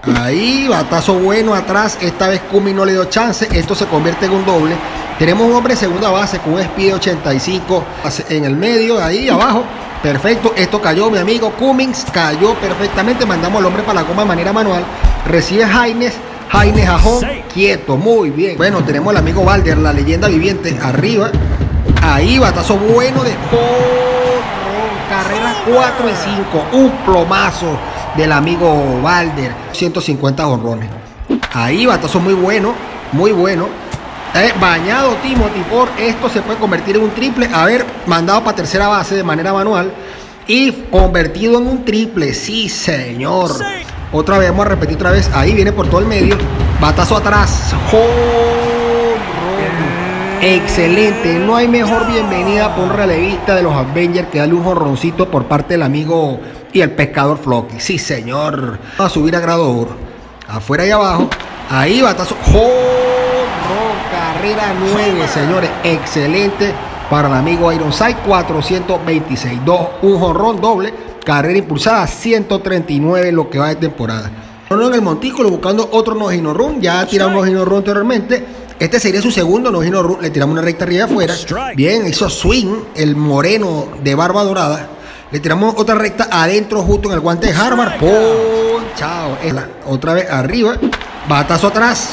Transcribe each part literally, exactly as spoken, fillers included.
Ahí, batazo bueno atrás. Esta vez Cummings no le dio chance. Esto se convierte en un doble. Tenemos un hombre de segunda base con un speed de ochenta y cinco en el medio, ahí abajo. Perfecto, esto cayó, mi amigo Cummings, cayó perfectamente. Mandamos al hombre para la goma de manera manual. Recibe Jaines, Jaines a home, quieto, muy bien. Bueno, tenemos al amigo Valder, la leyenda viviente, arriba. Ahí, batazo bueno de carrera cuatro y cinco. Un plomazo del amigo Valder. ciento cincuenta jonrones. Ahí, batazo muy bueno, muy bueno. Eh, bañado Timothy Ford. Esto se puede convertir en un triple. A ver, mandado para tercera base de manera manual y convertido en un triple. Sí, señor. Sí. Otra vez, vamos a repetir otra vez. Ahí viene por todo el medio. Batazo atrás. ¡Oh! Excelente. No hay mejor bienvenida por un relevista de los Avengers que darle un jonroncito por parte del amigo y el pescador Flocky. Sí, señor. Vamos a subir a grado oro. Afuera y abajo. Ahí, batazo. ¡Oh! Carrera nueve, señores. Excelente para el amigo Ironside. cuatrocientos veintiséis. Dos, un jonrón doble. Carrera impulsada ciento treinta y nueve en lo que va de temporada. En el montículo buscando otro no-hino run. Ya ha tirado un no-hino run anteriormente. Este sería su segundo no-hino run. Le tiramos una recta arriba afuera. Bien, hizo swing el moreno de barba dorada. Le tiramos otra recta adentro justo en el guante de Harvard. Ponchao. Otra vez arriba. Batazo atrás.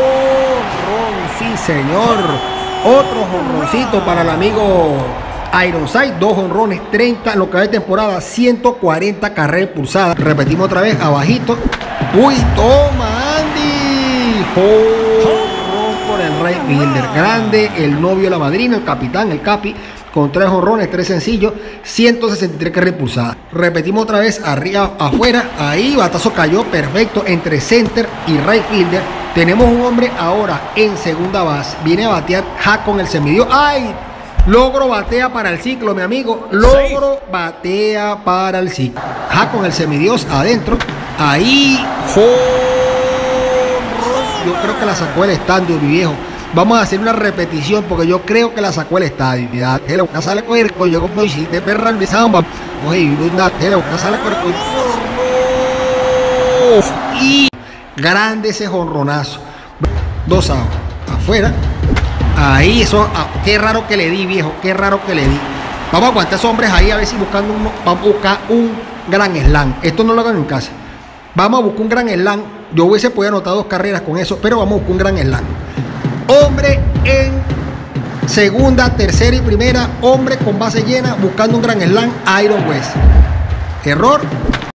Sí, señor. Otro jonroncito para el amigo Ironside. Dos jonrones, treinta en lo que va de temporada, ciento cuarenta carreras impulsadas. Repetimos otra vez, abajito. Uy, toma, Andy. Jonrón por el right fielder. Grande, el novio de la madrina, el capitán, el capi. Con tres jonrones, tres sencillos, ciento sesenta y tres carreras impulsadas. Repetimos otra vez, arriba, afuera. Ahí, batazo cayó perfecto entre center y right fielder. Tenemos un hombre ahora en segunda base. Viene a batear Ja con el semidio. ¡Ay! Logro batea para el ciclo, mi amigo. Logro batea para el ciclo. Ja con el semidios adentro. Ahí. ¡Jonrón! Yo creo que la sacó el estadio, mi viejo. Vamos a hacer una repetición porque yo creo que la sacó el estadio. Ya, una sale con el coño, como hiciste perra en mi samba. Oye, una sale con el coño. Y grande ese jonronazo. Dos a afuera. Ahí, eso. Ah, qué raro que le di, viejo. Qué raro que le di. Vamos a aguantar esos hombres ahí a ver si buscando uno. Vamos a buscar un gran slam. Esto no lo hagan en casa. Vamos a buscar un gran slam. Yo hubiese podido anotar dos carreras con eso, pero vamos a buscar un gran slam. Hombre en segunda, tercera y primera. Hombre con base llena buscando un gran slam. Iron West. Error.